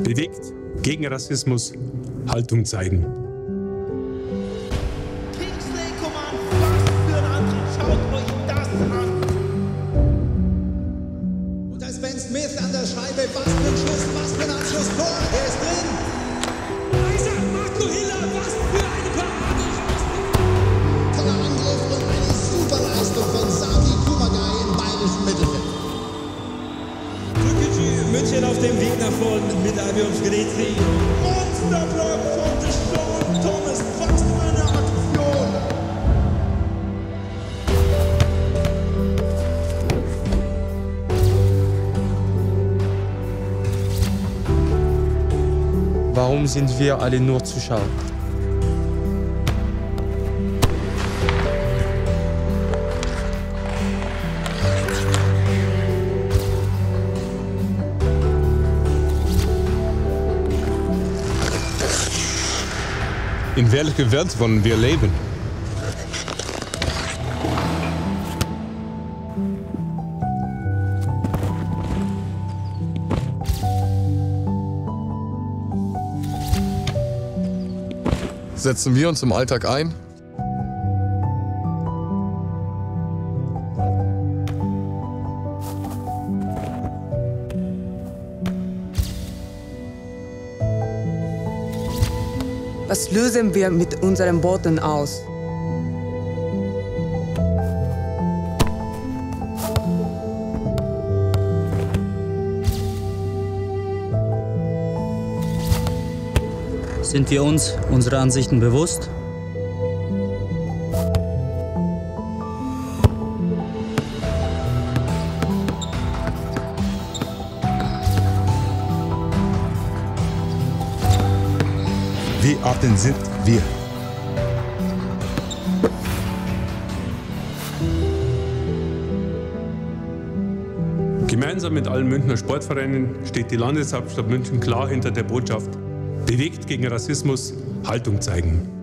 Bewegt gegen Rassismus, Haltung zeigen. Kingsley Coman, was für ein Antritt, schaut euch das an! Und da ist Ben Smith an der Scheibe, was für ein Schuss, was für ein Anschlusstor, der ist drin! Isaac Marco Hiller, was für eine Parade! Toller Angriff und eine super Leistung von Sami Kumagai im bayerischen Mittelfeld. München auf dem Weg nach vorne mit Albions Greti. Monsterblock von Deshaun Thomas, was für eine Aktion! Warum sind wir alle nur Zuschauer? In welcher Welt wollen wir leben? Setzen wir uns im Alltag ein? Was lösen wir mit unseren Worten aus? Sind wir uns unserer Ansichten bewusst? Wie Arten sind wir? Gemeinsam mit allen Münchner Sportvereinen steht die Landeshauptstadt München klar hinter der Botschaft: Bewegt gegen Rassismus, Haltung zeigen.